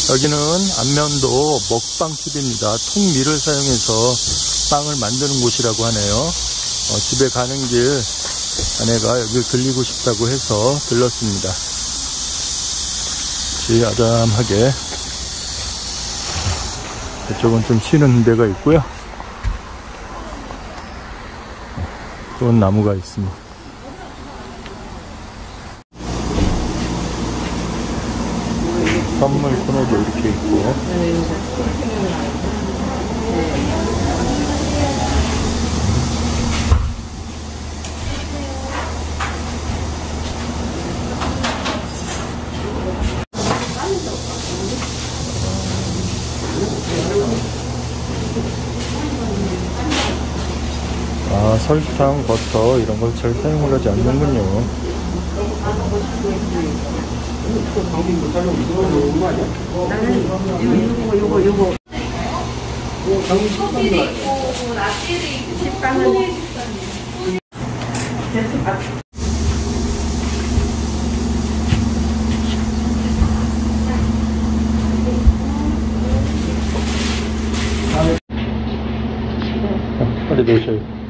여기는 안면도 먹방TV입니다. 통밀을 사용해서 빵을 만드는 곳이라고 하네요. 집에 가는 길 아내가 여길 들리고 싶다고 해서 들렀습니다. 아담하게 이쪽은 좀 쉬는 데가 있고요. 좋은 나무가 있습니다. 선물 코너도 이렇게 있고. 설탕, 버터 이런 걸 잘 사용을 하지 않는군요. 나는 요거 커피도 있고 라떼도 있고 식빵은 빨리 넣으셔요.